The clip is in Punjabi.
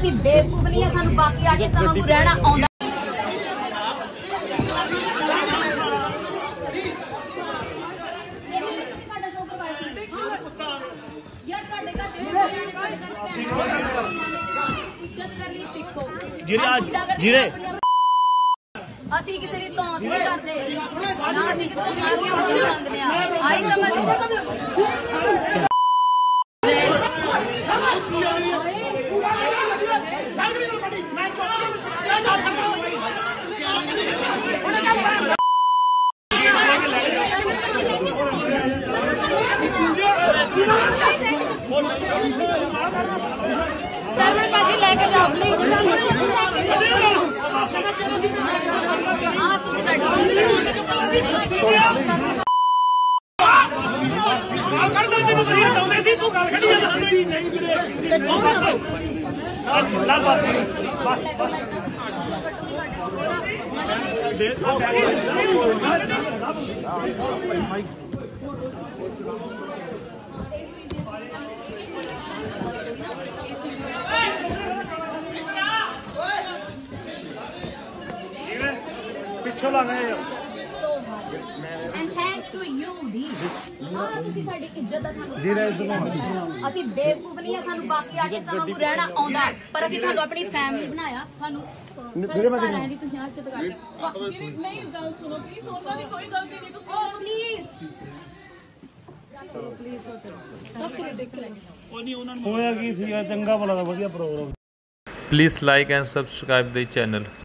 ਅਸੀਂ ਬੇਵਕੂਫ ਨਹੀਂ ਆ, ਸਾਨੂੰ ਬਾਕੀ ਆਰਟਿਸਟਾਂ ਵਾਂਗੂ ਰਹਿਣਾ ਆਉਂਦਾ। ਅਸੀਂ ਕਿਸੇ ਦੀ ਧੌਂਸ ਨਹੀਂ ਕਰਦੇ, ਨਾ ਅਸੀਂ ਕਿਸੇ ਤੋਂ ਮਾਫੀ ਮੰਗਦੇ ਆ। ਆਈ ਸਮਝ ਸਰਵਣ ਭਾਜੀ ਲੈ ਕੇ ਜਾਓ ਪਲੀਜ਼। ਹਾਂ ਤੁਸੀਂ ਸਾਡੀ ਪਿੱਛੋਂ ਲਾਣਾ and thanks to you ਦੀ ਤੁਸੀਂ ਸਾਡੀ ਇੱਜ਼ਤ ਦਾ ਸਾਨੂੰ ਅਸੀਂ ਬੇਵਕੂਫ ਨਹੀਂ ਆ, ਸਾਨੂੰ ਬਾਕੀ ਆਰਟਿਸਟਾਂ ਵਾਂਗੂ ਰਹਿਣਾ ਆਉਂਦਾ, ਪਰ ਅਸੀਂ ਤੁਹਾਨੂੰ ਆਪਣੀ ਫੈਮਿਲੀ ਬਣਾਇਆ। ਸਾਨੂੰ ਘਰਾਂ ਦੀ ਤੁਸੀਂ ਆਹ ਚਿੱਤ ਕੱਟ ਨਹੀਂ ਗੱਲ ਸੁਣੋ ਪਲੀਜ਼, ਉਹਨਾਂ ਦੀ ਕੋਈ ਗਲਤੀ ਨਹੀਂ, ਤੁਸੀਂ ਪਲੀਜ਼ ਹੋਇਆ ਕੀ ਸੀਗਾ, ਚੰਗਾ ਭਲਾ ਦਾ ਵਧੀਆ programme. Please like and subscribe the channel.